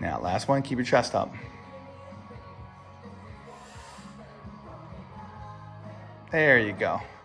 Now, last one, keep your chest up. There you go.